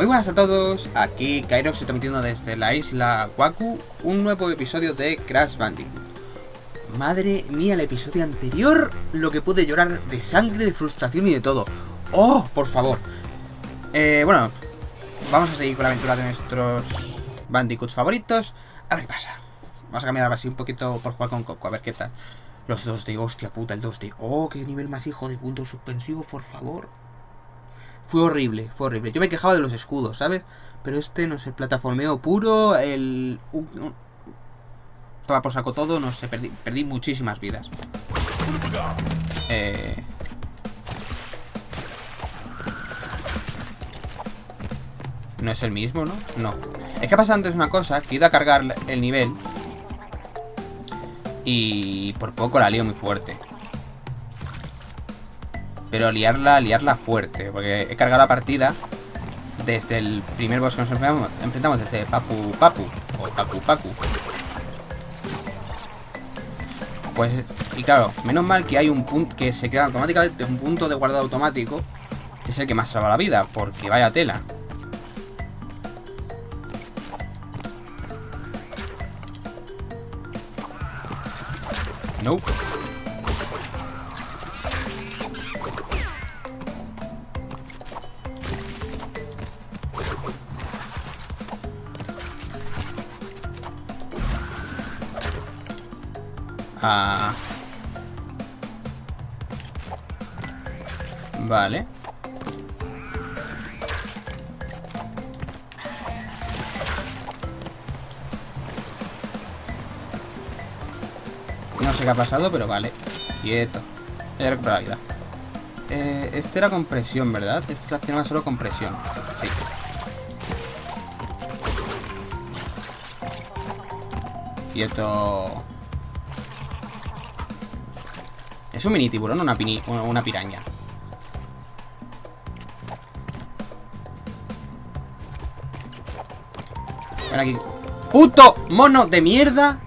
Muy buenas a todos, aquí Kairox está metiendo desde la isla Waku un nuevo episodio de Crash Bandicoot. Madre mía, el episodio anterior, lo que pude llorar de sangre, de frustración y de todo. ¡Oh, por favor! Bueno, vamos a seguir con la aventura de nuestros Bandicoots favoritos. A ver qué pasa. Vamos a cambiar así un poquito por jugar con Coco, a ver qué tal. Los 2D, hostia puta, el 2D. ¡Oh, qué nivel más hijo de puntos suspensivos, por favor! Fue horrible, fue horrible. Yo me quejaba de los escudos, ¿sabes? Pero este, no sé, plataformeo puro, toma por saco todo, no sé, perdí muchísimas vidas. No es el mismo, ¿no? No. Es que ha pasado antes una cosa, que he ido a cargar el nivel y por poco la lío muy fuerte. Pero liarla fuerte, porque he cargado la partida desde el primer boss que nos enfrentamos desde Papu Papu o Pacu Pacu. Pues, y claro, menos mal que hay un punto que se crea automáticamente, un punto de guardado automático, que es el que más salva la vida, porque vaya tela. Nope. Vale. No sé qué ha pasado, pero vale. Quieto. He recuperado la vida. Este era con presión, ¿verdad? Este se accionaba solo con presión. Sí. Quieto. Es un mini tiburón o una piraña. Ven aquí. ¡Puto mono de mierda!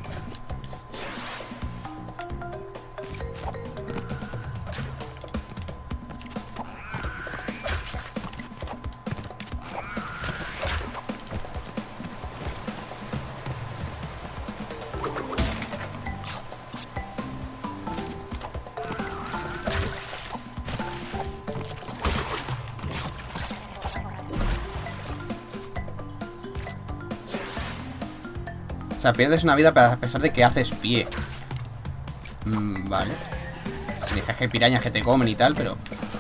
O sea, pierdes una vida a pesar de que haces pie. Vale. Si dejas que hay pirañas que te comen y tal, pero...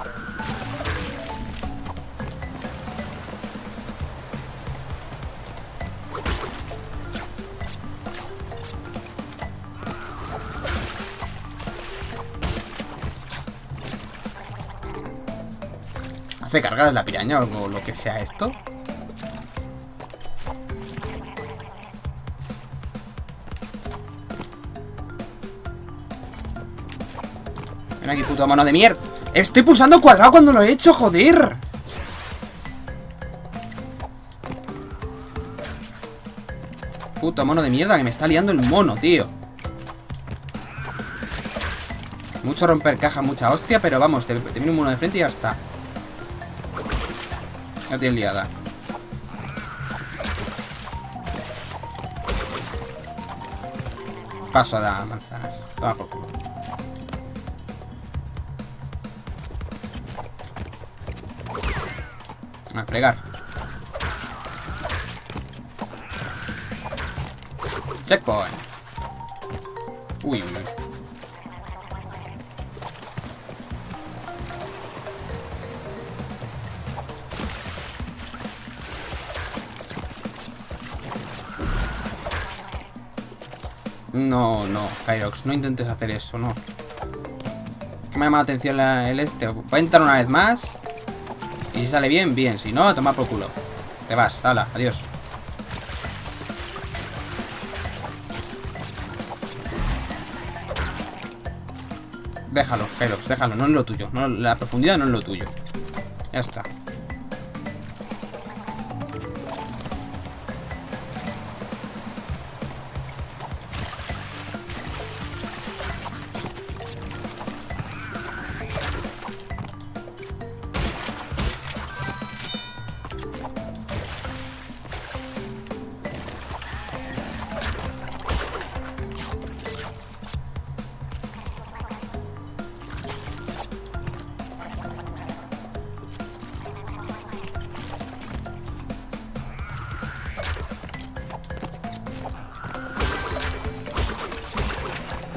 ¿Hace cargas la piraña o lo que sea esto? Ven aquí, puto mono de mierda. Estoy pulsando cuadrado cuando lo he hecho, joder. Puto mono de mierda que me está liando el mono, tío. Mucho romper caja, mucha hostia, pero vamos, te viene un mono de frente y ya está. Ya tienes liada. Paso a las manzanas. Toma por culo. A fregar. Checkpoint. Uy, uy, uy. No, Kairox, no intentes hacer eso, no. Que me llama la atención el este. Voy a entrar una vez más. Y si sale bien, bien. Si no, toma por culo. Te vas, hala, adiós. Déjalo, Kairox, déjalo, no es lo tuyo. No, la profundidad no es lo tuyo. Ya está.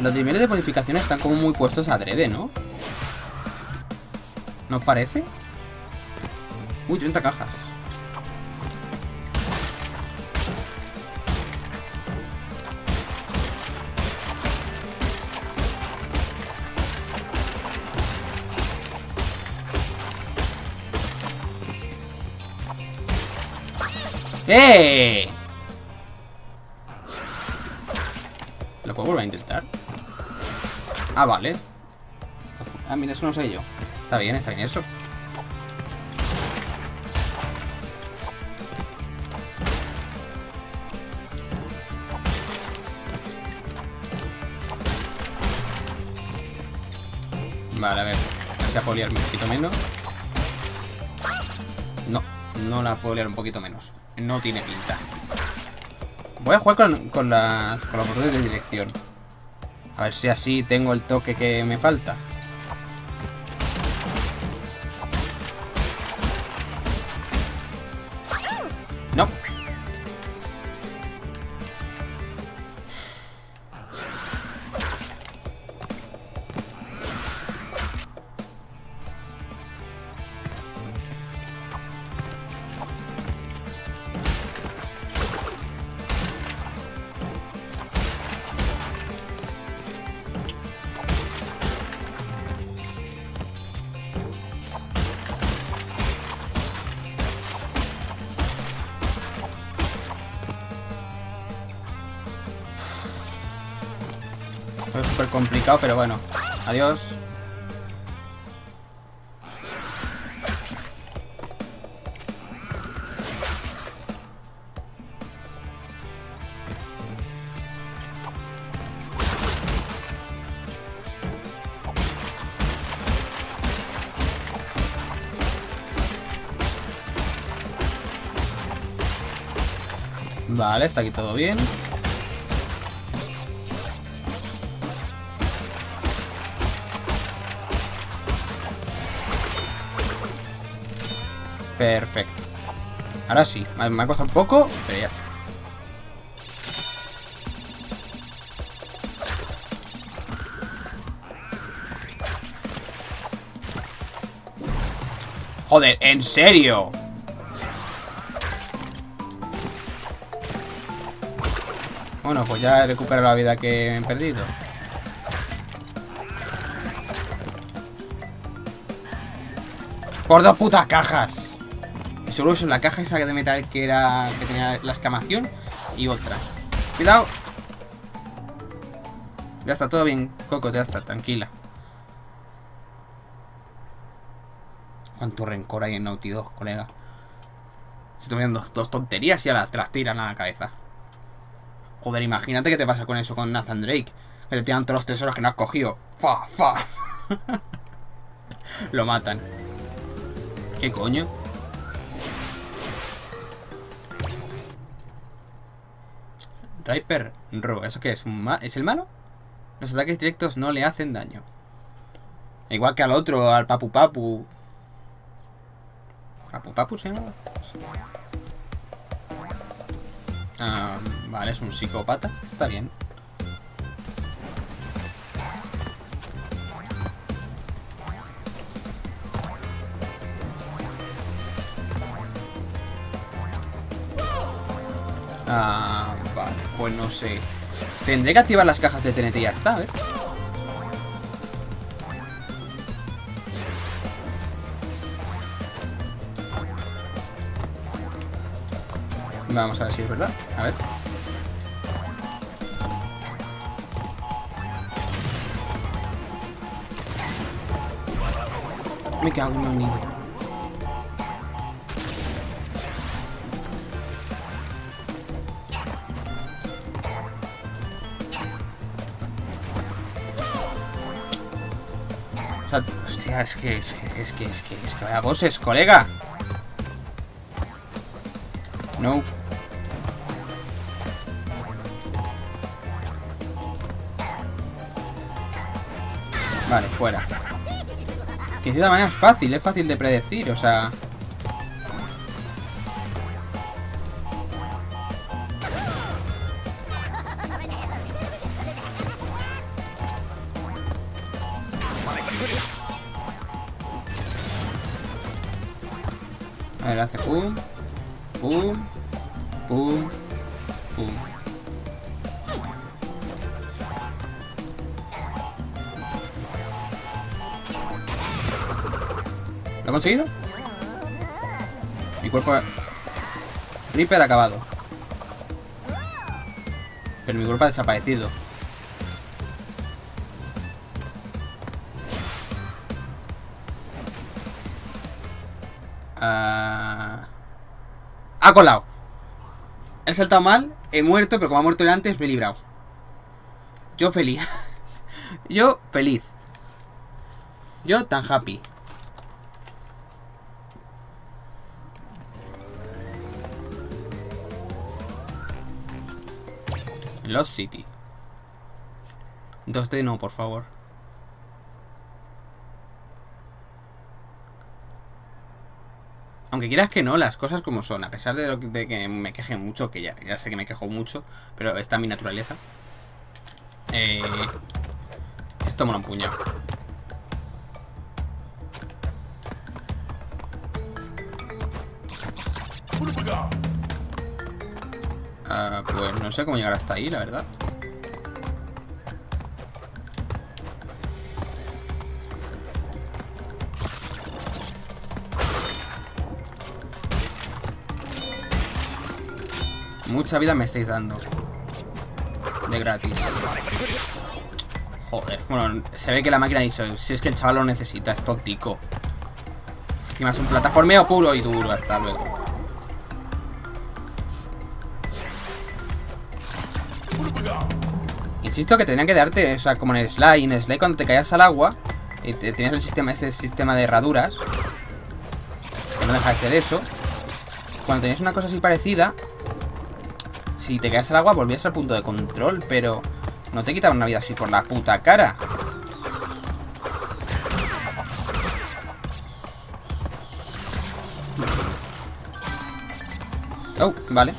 Los niveles de bonificación están como muy puestos adrede, ¿no? ¿No os parece? Uy, 30 cajas. ¡Eh! ¿Lo puedo volver a intentar? Ah, vale. Ah, mira, eso no sé yo. Está bien eso. Vale, a ver. Voy a poliar un poquito menos. No la puedo liar un poquito menos. No tiene pinta. Voy a jugar con los botones de dirección. A ver si así tengo el toque que me falta. No. Es súper complicado, pero bueno. Adiós. Vale, está aquí todo bien. Perfecto. Ahora sí, me ha costado un poco, pero ya está. Joder, ¿en serio? Bueno, pues ya he recuperado la vida que he perdido. Por 2 putas cajas. Y solo eso, la caja esa de metal que tenía la exclamación y otra. Cuidado. Ya está, todo bien, Coco, ya está, tranquila. Cuánto rencor hay en Naughty Dog, colega. Se están viendo dos tonterías y ya te las tiran a la cabeza. Joder, imagínate qué te pasa con eso con Nathan Drake. Que te tiran todos los tesoros que no has cogido. ¡Fa! Lo matan. ¿Qué coño? Riper Ro, ¿eso qué es? ¿Es el malo? Los ataques directos no le hacen daño. Igual que al otro, al Papu Papu. ¿Papu Papu se llama? Ah, vale, es un psicópata. Está bien. Ah, vale, pues no sé. Tendré que activar las cajas de TNT y ya está, a ver. Vamos a ver si es verdad. A ver. Me cago en un nido. O sea, hostia, es que vaya bosses, colega. No. Vale, fuera. Que de cierta manera es fácil de predecir, o sea. ver, hace pum, pum, pum, pum. ¿Lo he conseguido? Mi cuerpo... Reaper acabado. Pero mi cuerpo ha desaparecido. Ha colado. He saltado mal, he muerto, pero como ha muerto el antes me he librado. Yo feliz. Yo feliz. Yo tan happy. Lost City. 2D no, por favor. Aunque quieras que no, las cosas como son. A pesar de que me queje mucho, que ya sé que me quejo mucho, pero está en mi naturaleza. Esto mola un puñado. Pues no sé cómo llegar hasta ahí, la verdad. Mucha vida me estáis dando. De gratis. Joder. Bueno, se ve que la máquina ha dicho, si es que el chaval lo necesita, es tóxico. Encima es un plataformeo puro y duro. Hasta luego. Insisto que tendrían que darte, o sea, como en el Sly. En el Sly cuando te caías al agua, tenías el sistema, ese sistema de herraduras. Que no deja de ser eso. Cuando tenías una cosa así parecida, si te caes al agua volvías al punto de control, pero no te quitaban una vida así por la puta cara. Oh, vale.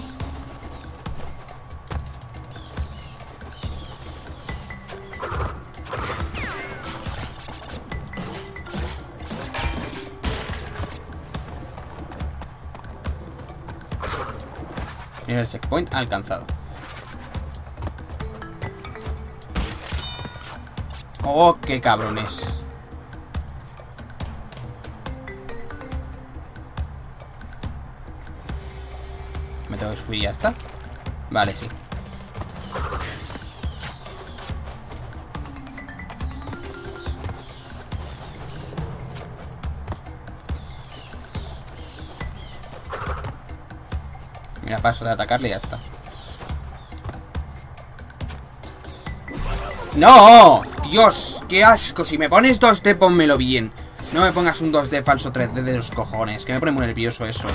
Mira, el checkpoint alcanzado. Oh, qué cabrones. Me tengo que subir y ya está. Vale, sí. Mira, paso de atacarle y ya está. ¡No! ¡Dios! ¡Qué asco! Si me pones 2D, pónmelo bien. No me pongas un 2D falso 3D de los cojones. Que me pone muy nervioso eso.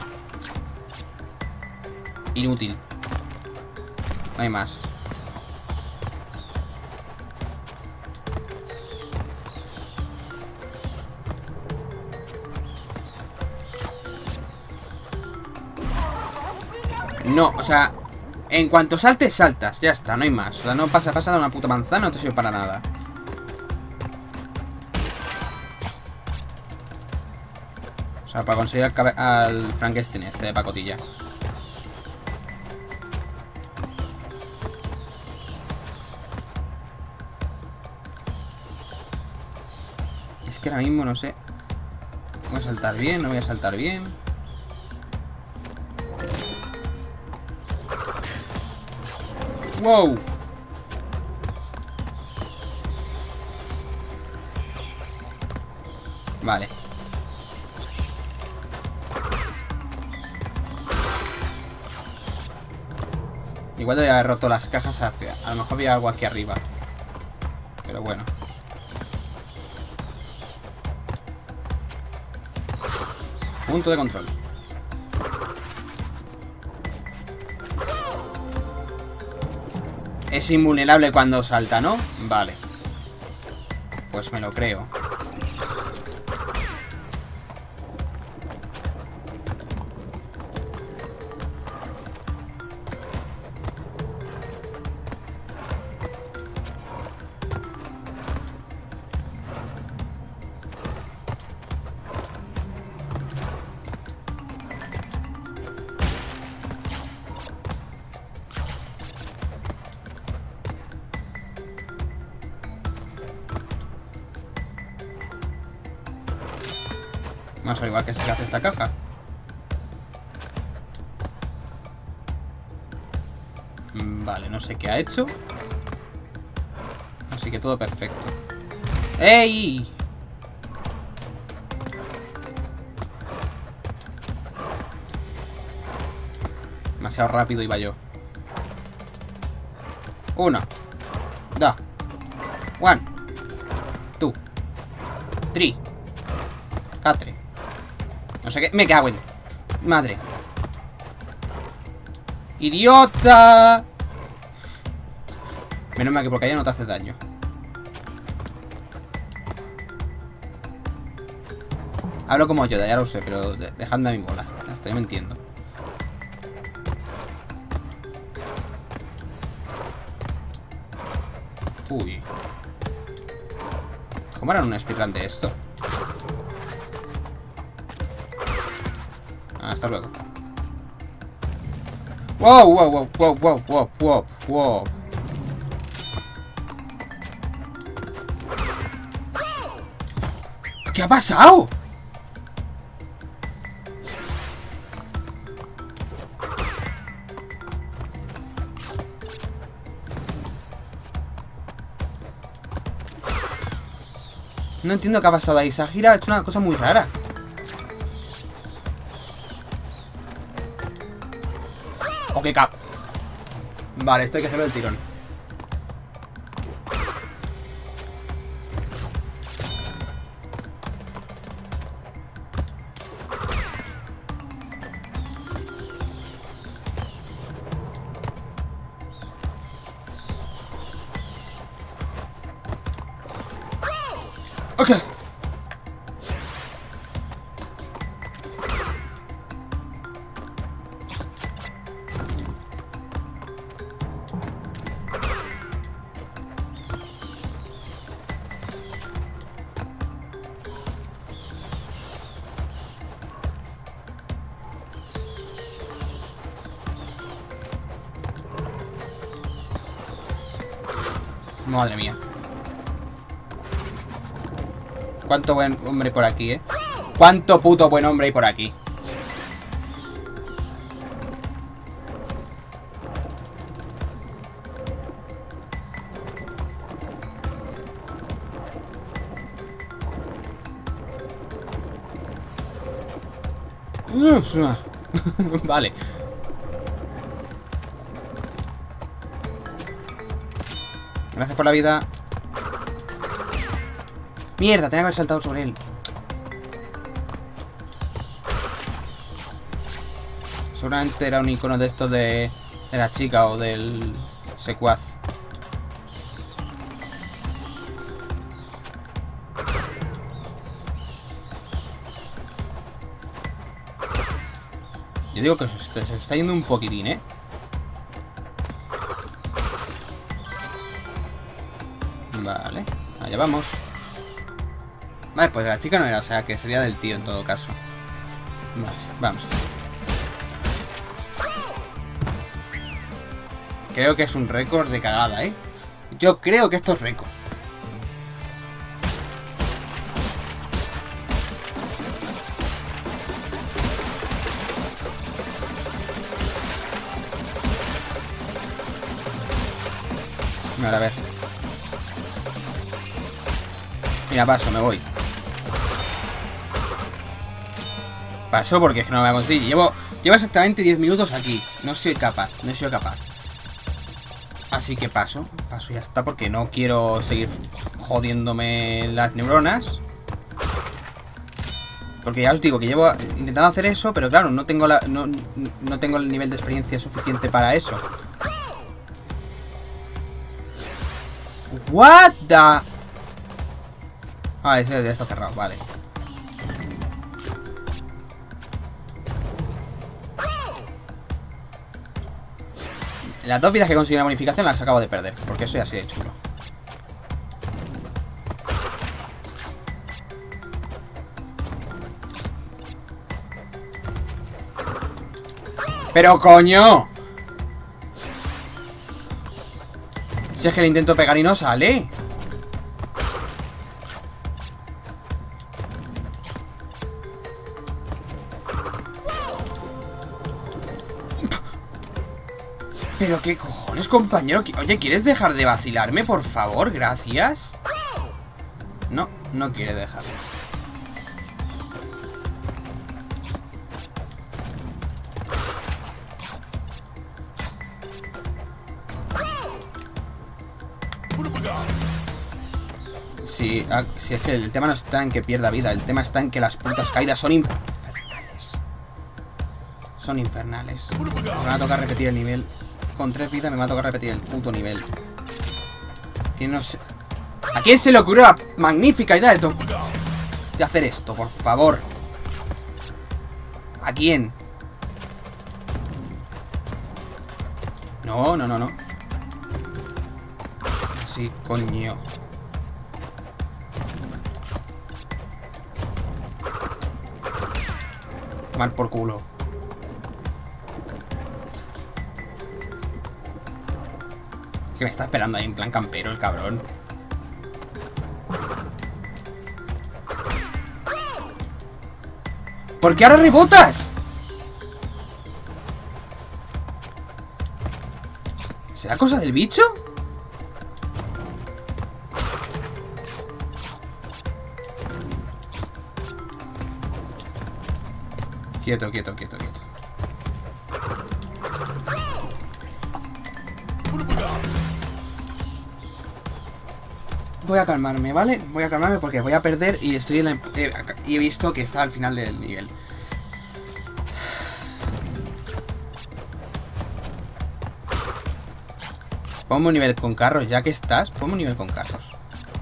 Inútil. No hay más. No, o sea, en cuanto saltes, saltas. Ya está, no hay más. O sea, no pasa de una puta manzana, no te sirve para nada. O sea, para conseguir al Frankenstein este de pacotilla. Es que ahora mismo no sé. Voy a saltar bien, no voy a saltar bien. ¡Wow! Vale. Igual debería haber roto las cajas hacia... A lo mejor había algo aquí arriba. Pero bueno. Punto de control. Es invulnerable cuando salta, ¿no? Vale. Pues me lo creo. Vamos a ver igual que se hace esta caja. Vale, no sé qué ha hecho. Así que todo perfecto. ¡Ey! Demasiado rápido iba yo. 1, 2, 1, 2, 3, 4. No sé qué. Me cago en... Madre. ¡Idiota! Menos mal que porque allá no te hace daño. Hablo como Yoda, ya lo sé, pero dejadme a mi bola. Ya estoy, me entiendo. Uy. ¿Cómo harán un speedrun de esto? Hasta luego. Wow, wow, wow, wow, wow, wow, wow, wow. ¿Qué ha pasado? No entiendo qué ha pasado ahí. Sahira ha hecho una cosa muy rara. Ok, cap. Vale, esto hay que hacerlo del tirón. Ok. Madre mía. Cuánto buen hombre por aquí, ¿eh? Cuánto puto buen hombre hay por aquí. Vale. Gracias por la vida. Mierda, tenía que haber saltado sobre él. Seguramente era un icono de esto de la chica o del secuaz. Yo digo que se está yendo un poquitín, ¿eh? Vale, allá vamos. Vale, pues de la chica no era, o sea que sería del tío en todo caso. Vale, vamos. Creo que es un récord de cagada, ¿eh? Yo creo que esto es récord. Vale, a ver. Mira, paso, me voy. Paso porque es que no me voy a conseguir. Llevo exactamente 10 minutos aquí. No soy capaz, no he sido capaz. Así que paso y ya está, porque no quiero seguir jodiéndome las neuronas. Porque ya os digo que llevo intentando hacer eso, pero claro, no tengo no tengo el nivel de experiencia suficiente para eso. What the... Ah, ese ya está cerrado, vale. Las 2 vidas que conseguí la bonificación las acabo de perder, porque eso ya así de chulo. ¡Pero coño! Si es que le intento pegar y no sale. Pero qué cojones, compañero. Oye, ¿quieres dejar de vacilarme, por favor? Gracias. No, no quiere dejar. Sí, si es que el tema no está en que pierda vida, el tema está en que las putas caídas son infernales. Son infernales. Me va a tocar repetir el nivel. Con 3 vidas me va a tocar repetir el puto nivel. Y no sé. ¿A quién se le ocurrió la magnífica idea de hacer esto, por favor? ¿A quién? No, no, no, no. Así, coño. Mal por culo. Que me está esperando ahí en plan campero el cabrón. ¿Por qué ahora rebotas? ¿Será cosa del bicho? Quieto, quieto, quieto, quieto. Voy a calmarme, ¿vale? Voy a calmarme porque voy a perder y estoy en la... y he visto que está al final del nivel. Ponme un nivel con carros, ya que estás. Ponme un nivel con carros.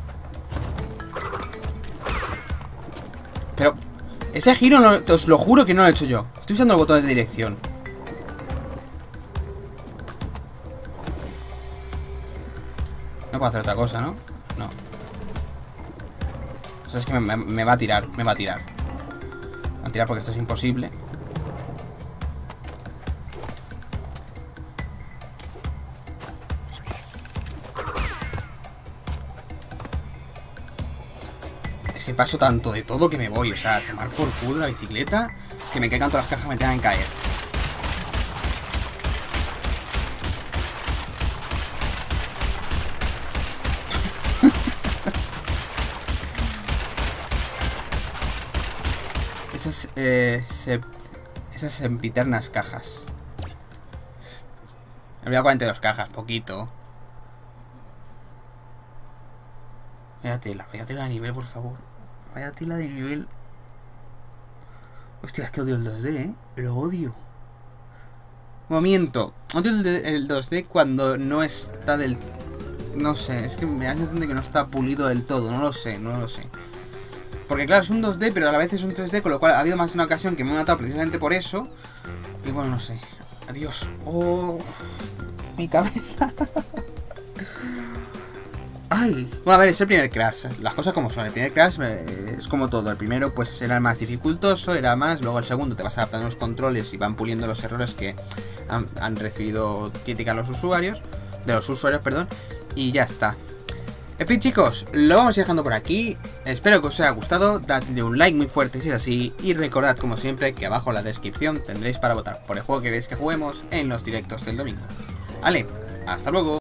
Pero... ese giro, no, os lo juro que no lo he hecho yo. Estoy usando los botones de dirección. No puedo hacer otra cosa, ¿no? No. O sea, es que me va a tirar. Me va a tirar. Me va a tirar porque esto es imposible. Es que paso tanto de todo que me voy. O sea, a tomar por culo la bicicleta. Que me caigan todas las cajas, me tengan que caer. Esas sempiternas cajas. Había 42 cajas, poquito. Vaya tela de nivel, por favor. Vaya tela de nivel. Hostia, es que odio el 2D, ¿eh? Lo odio. Momento. Odio el 2D cuando no está del... no sé, es que me da la sensación de que no está pulido del todo. No lo sé, no lo sé. Porque claro, es un 2D, pero a la vez es un 3D, con lo cual ha habido más de una ocasión que me he matado precisamente por eso. Y bueno, no sé. Adiós. Oh, mi cabeza. Ay. Bueno, a ver, es el primer Crash. Las cosas como son. El primer Crash es como todo. El primero pues era el más dificultoso, era más. Luego el segundo te vas adaptando a los controles y van puliendo los errores que han recibido crítica a los usuarios. De los usuarios, perdón. Y ya está. En fin, chicos, lo vamos dejando por aquí. Espero que os haya gustado. Dadle un like muy fuerte si es así. Y recordad, como siempre, que abajo en la descripción tendréis para votar por el juego que queréis que juguemos en los directos del domingo. Vale, hasta luego.